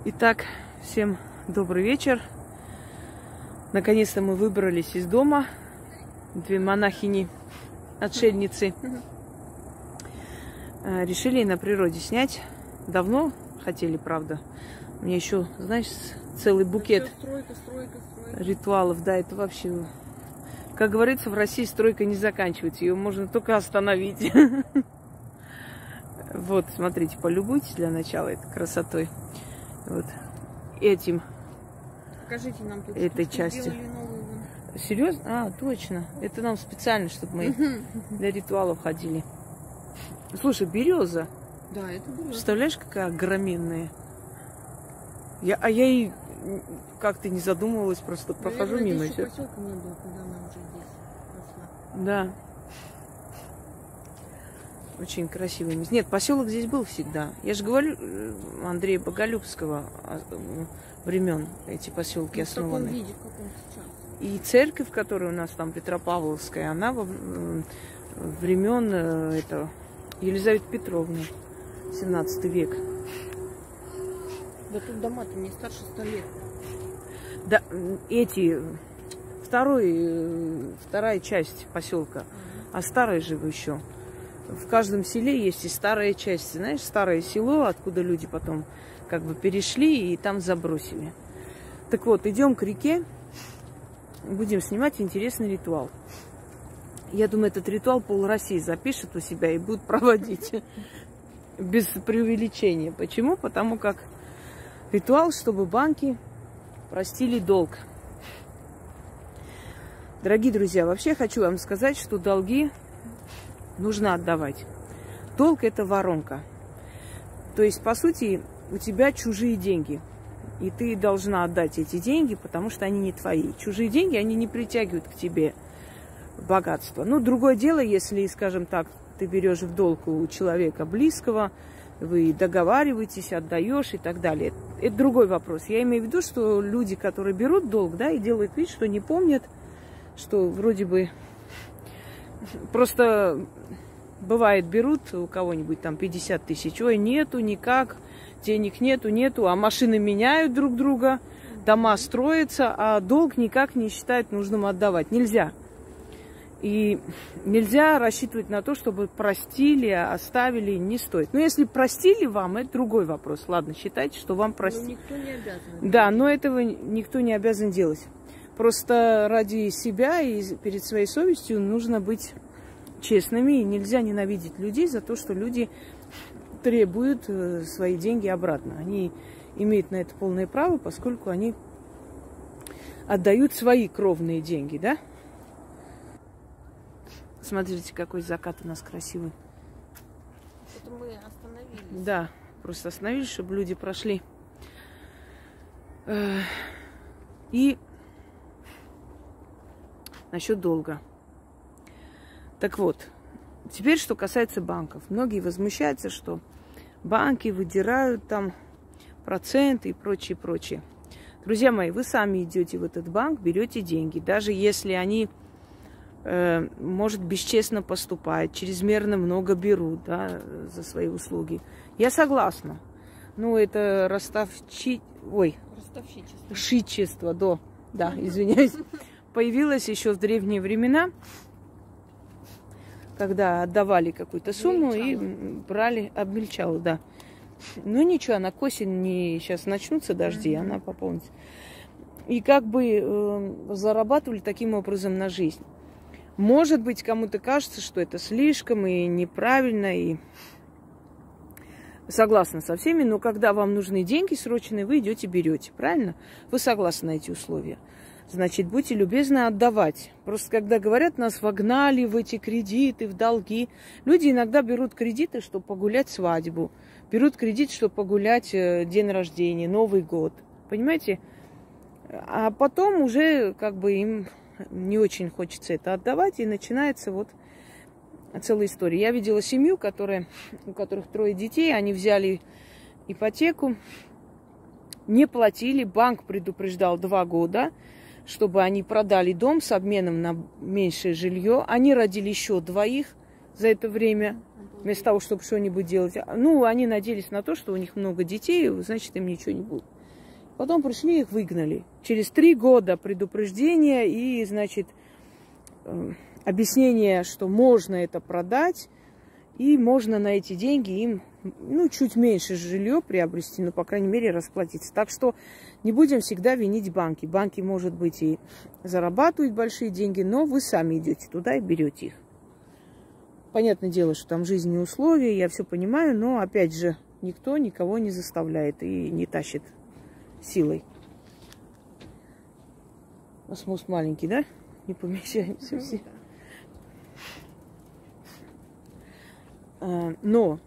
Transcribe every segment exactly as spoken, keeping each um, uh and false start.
Итак, всем добрый вечер. Наконец-то мы выбрались из дома. Две монахини, отшельницы. Решили на природе снять. Давно хотели, правда. У меня еще, знаешь, целый букет стройка, стройка, стройка. ритуалов. Да, это вообще... Как говорится, в России стройка не заканчивается. Ее можно только остановить. Вот, смотрите, полюбуйтесь для начала этой красотой. Вот этим. Покажите нам тут, этой частью. Серьезно? А, точно. Это нам специально, чтобы мы для ритуалов ходили. Слушай, береза. Да, это береза. Представляешь, какая огроменная. Я, а я и как-то не задумывалась, просто прохожу Наверное, мимо. еще поселка не было, когда она уже здесь росла. Да. Очень красивый место. Нет, поселок здесь был всегда. Я же говорю, Андрея Боголюбского времен эти поселки основаны. В каком виде, в каком сейчас? И церковь, которая у нас там Петропавловская, она во времен этого Елизаветы Петровны, семнадцатый век. Да тут дома-то не старше ста лет. Да, эти второй, вторая часть поселка, а старая же еще. В каждом селе есть и старая часть, знаешь, старое село, откуда люди потом как бы перешли и там забросили. Так вот, идем к реке, будем снимать интересный ритуал. Я думаю, этот ритуал пол России запишет у себя и будут проводить без преувеличения. Почему? Потому как ритуал, чтобы банки простили долг. Дорогие друзья, вообще хочу вам сказать, что долги нужно отдавать. Долг – это воронка. То есть, по сути, у тебя чужие деньги. И ты должна отдать эти деньги, потому что они не твои. Чужие деньги, они не притягивают к тебе богатство. Ну, другое дело, если, скажем так, ты берешь в долг у человека близкого, вы договариваетесь, отдаешь и так далее. Это другой вопрос. Я имею в виду, что люди, которые берут долг, да, и делают вид, что не помнят, что вроде бы... Просто бывает, берут у кого-нибудь там пятьдесят тысяч, ой, нету никак, денег нету, нету, а машины меняют друг друга, дома строятся, а долг никак не считают нужным отдавать. Нельзя. И нельзя рассчитывать на то, чтобы простили, оставили, не стоит. Но если простили вам, это другой вопрос. Ладно, считайте, что вам простили. Но никто не обязан. Да, но этого никто не обязан делать. Просто ради себя и перед своей совестью нужно быть честными. И нельзя ненавидеть людей за то, что люди требуют свои деньги обратно. Они имеют на это полное право, поскольку они отдают свои кровные деньги, да? Смотрите, какой закат у нас красивый. Это мы остановились. Да, просто остановились, чтобы люди прошли. И насчет долга. Так вот, теперь что касается банков. Многие возмущаются, что банки выдирают там проценты и прочее, прочее. Друзья мои, вы сами идете в этот банк, берете деньги, даже если они, э, может, бесчестно поступают, чрезмерно много берут, да, за свои услуги. Я согласна. Ну, это расставчи... Ой, Ростовщичество. Шичество, да, да, извиняюсь. Появилось еще в древние времена, когда отдавали какую-то сумму и брали, обмельчало, да. Ну ничего, она к осени, сейчас начнутся дожди, mm-hmm. она пополнится. И как бы э, зарабатывали таким образом на жизнь. Может быть, кому-то кажется, что это слишком и неправильно, и согласна со всеми, но когда вам нужны деньги срочные, вы идете берете, правильно? Вы согласны на эти условия. Значит, будьте любезны отдавать. Просто когда говорят, нас вогнали в эти кредиты, в долги. Люди иногда берут кредиты, чтобы погулять свадьбу. Берут кредит, чтобы погулять день рождения, Новый год. Понимаете? А потом уже как бы им не очень хочется это отдавать. И начинается вот целая история. Я видела семью, которая, у которых трое детей. Они взяли ипотеку, не платили. Банк предупреждал два года, чтобы они продали дом с обменом на меньшее жилье. Они родили еще двоих за это время, вместо того, чтобы что-нибудь делать. Ну, они надеялись на то, что у них много детей, значит, им ничего не будет. Потом пришли, их выгнали. Через три года предупреждения и, значит, объяснение, что можно это продать, и можно на эти деньги им, ну, чуть меньше жилье приобрести, но, по крайней мере, расплатиться. Так что не будем всегда винить банки. Банки, может быть, и зарабатывают большие деньги, но вы сами идете туда и берете их. Понятное дело, что там жизненные условия, я все понимаю, но, опять же, никто никого не заставляет и не тащит силой. Осмос маленький, да? Не помещаемся все. Но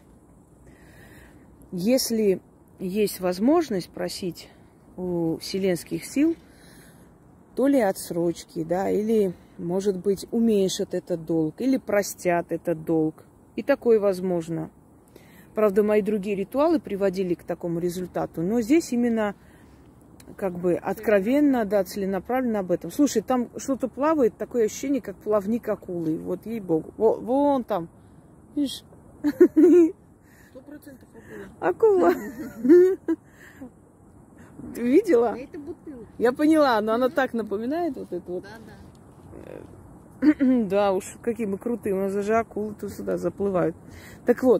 если есть возможность просить у вселенских сил, то ли отсрочки, да, или, может быть, уменьшат этот долг, или простят этот долг. И такое возможно. Правда, мои другие ритуалы приводили к такому результату, но здесь именно как бы откровенно, да, целенаправленно об этом. Слушай, там что-то плавает, такое ощущение, как плавник акулы. Вот, ей-богу. Вон, вон там. Видишь? Сто процентов акула. Акула. Ты видела? А это бутылка. Я поняла, но она так напоминает вот это вот. Да, да. Да уж, какие мы крутые. У нас даже акулы тут сюда заплывают. Так вот.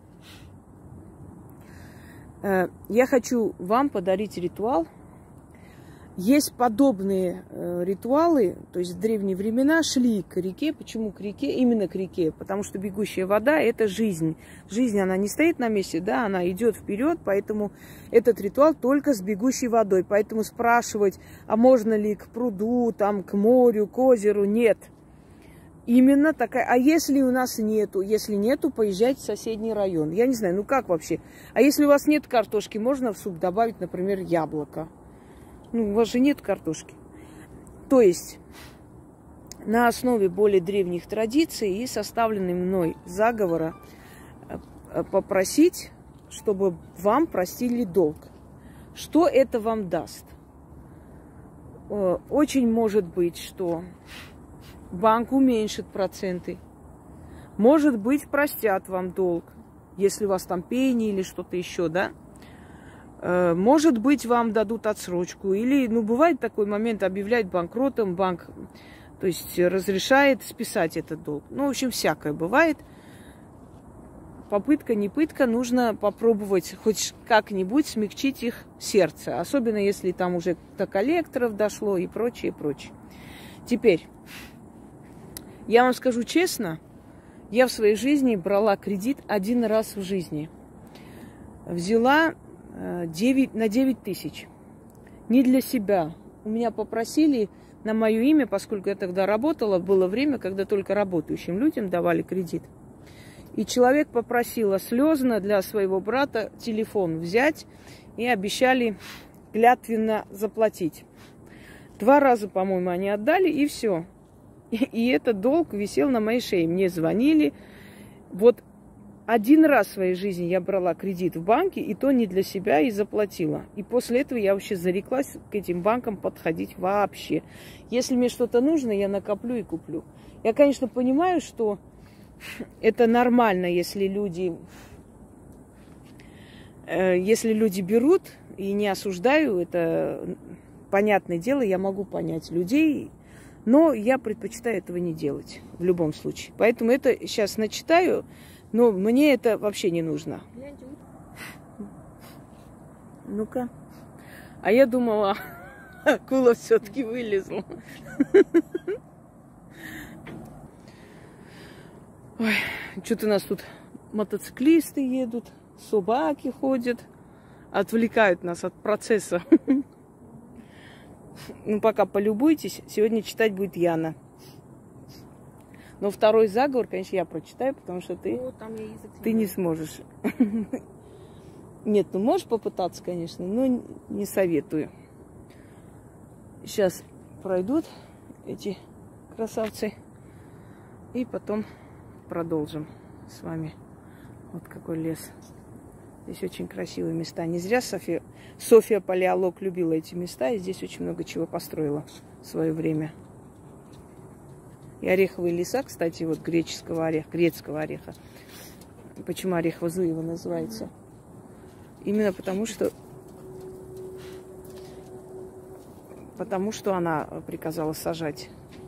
Я хочу вам подарить ритуал. Есть подобные э, ритуалы, то есть в древние времена шли к реке. Почему к реке? Именно к реке. Потому что бегущая вода – это жизнь. Жизнь, она не стоит на месте, да, она идет вперед, поэтому этот ритуал только с бегущей водой. Поэтому спрашивать, а можно ли к пруду, там, к морю, к озеру – нет. Именно такая. А если у нас нету? Если нету, поезжайте в соседний район. Я не знаю, ну как вообще? А если у вас нет картошки, можно в суп добавить, например, яблоко. Ну, у вас же нет картошки. То есть на основе более древних традиций и составленной мной заговора попросить, чтобы вам простили долг. Что это вам даст? Очень может быть, что банк уменьшит проценты. Может быть, простят вам долг, если у вас там пени или что-то еще, да? Может быть, вам дадут отсрочку. Или, ну, бывает такой момент, объявляет банкротом, банк, то есть разрешает списать этот долг. Ну, в общем, всякое бывает. Попытка, не пытка, нужно попробовать хоть как-нибудь смягчить их сердце. Особенно, если там уже до коллекторов дошло и прочее, и прочее. Теперь, я вам скажу честно, я в своей жизни брала кредит один раз в жизни. Взяла девять, на девять тысяч. Не для себя. У меня попросили на мое имя, поскольку я тогда работала, было время, когда только работающим людям давали кредит. И человек попросил слезно для своего брата телефон взять и обещали клятвенно заплатить. Два раза, по-моему, они отдали, и все. И, и этот долг висел на моей шее. Мне звонили. Вот один раз в своей жизни я брала кредит в банке, и то не для себя, и заплатила. И после этого я вообще зареклась к этим банкам подходить вообще. Если мне что-то нужно, я накоплю и куплю. Я, конечно, понимаю, что это нормально, если люди, э, если люди берут, и не осуждаю, это понятное дело, я могу понять людей, но я предпочитаю этого не делать в любом случае. Поэтому это сейчас начитаю. Но мне это вообще не нужно. Ну-ка. А я думала, акула все-таки вылезла. Ой, что-то у нас тут мотоциклисты едут, собаки ходят, отвлекают нас от процесса. Ну, пока полюбуйтесь, сегодня читать будет Яна. Но второй заговор, конечно, я прочитаю, потому что ты, О, там я язык ты не сможешь. Нет, ну можешь попытаться, конечно, но не советую. Сейчас пройдут эти красавцы, и потом продолжим с вами. Вот какой лес. Здесь очень красивые места. Не зря София, София Палеолог любила эти места, и здесь очень много чего построила в свое время. И ореховые леса, кстати, вот греческого ореха, грецкого ореха. Почему орехово-зуево называется? Именно потому, что потому что она приказала сажать.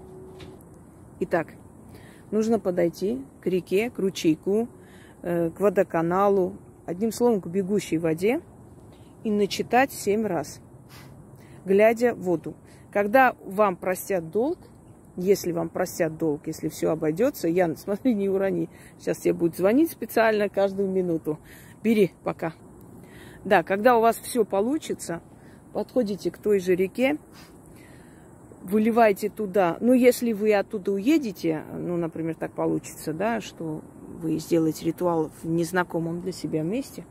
Итак, нужно подойти к реке, к ручейку, к водоканалу, одним словом, к бегущей воде и начитать семь раз, глядя в воду. Когда вам простят долг, если вам простят долг, если все обойдется, Ян, смотри, не урони, сейчас тебе будет звонить специально каждую минуту. Бери пока. Да, когда у вас все получится, подходите к той же реке, выливайте туда. Ну, если вы оттуда уедете, ну, например, так получится, да, что вы сделаете ритуал в незнакомом для себя месте,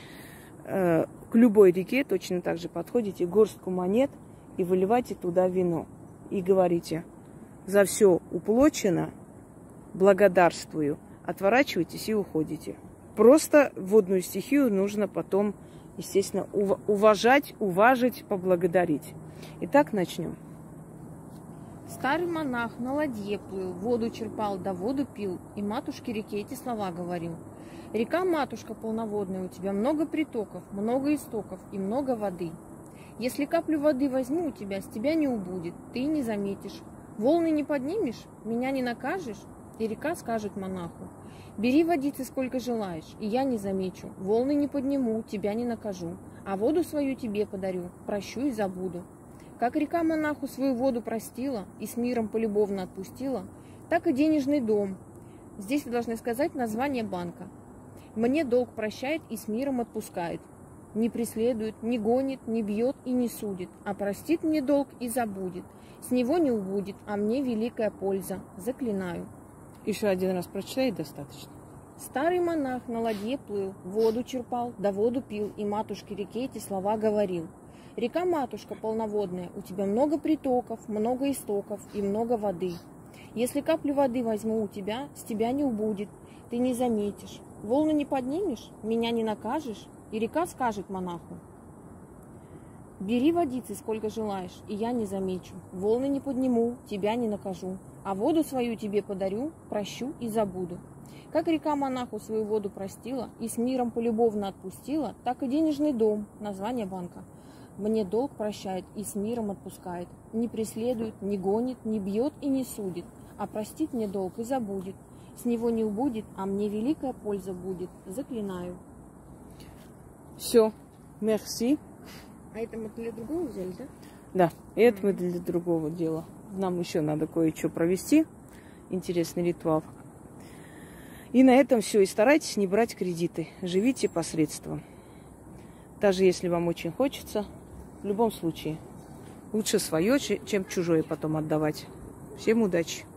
э, к любой реке точно так же подходите, горстку монет и выливайте туда вино. И говорите: за все уплочено, благодарствую, отворачивайтесь и уходите. Просто водную стихию нужно потом, естественно, уважать, уважить, поблагодарить. Итак, начнем. Старый монах на ладье плыл, воду черпал, да воду пил, и матушке реке эти слова говорил. Река, матушка полноводная, у тебя много притоков, много истоков и много воды. Если каплю воды возьму у тебя, с тебя не убудет, ты не заметишь. Волны не поднимешь, меня не накажешь? И река скажет монаху: бери водицы сколько желаешь, и я не замечу. Волны не подниму, тебя не накажу, а воду свою тебе подарю, прощу и забуду. Как река монаху свою воду простила и с миром полюбовно отпустила, так и денежный дом. Здесь вы должны сказать название банка. Мне долг прощает и с миром отпускает. Не преследует, не гонит, не бьет и не судит, а простит мне долг и забудет. С него не убудет, а мне великая польза. Заклинаю. Еще один раз прочитай, достаточно. Старый монах на ладье плыл, воду черпал, да воду пил, и матушке реке эти слова говорил. Река, матушка полноводная, у тебя много притоков, много истоков и много воды. Если каплю воды возьму у тебя, с тебя не убудет, ты не заметишь. Волны не поднимешь, меня не накажешь, и река скажет монаху: бери водицы сколько желаешь, и я не замечу. Волны не подниму, тебя не накажу, а воду свою тебе подарю, прощу и забуду. Как река монаху свою воду простила и с миром полюбовно отпустила, так и денежный дом, название банка, мне долг прощает и с миром отпускает. Не преследует, не гонит, не бьет и не судит, а простит мне долг и забудет. С него не убудет, а мне великая польза будет. Заклинаю. Все, мерси. А это мы для другого взяли, да? Да, это мы для другого дела. Нам еще надо кое-что провести. Интересный ритуал. И на этом все. И старайтесь не брать кредиты. Живите посредством. Даже если вам очень хочется, в любом случае лучше свое, чем чужое потом отдавать. Всем удачи!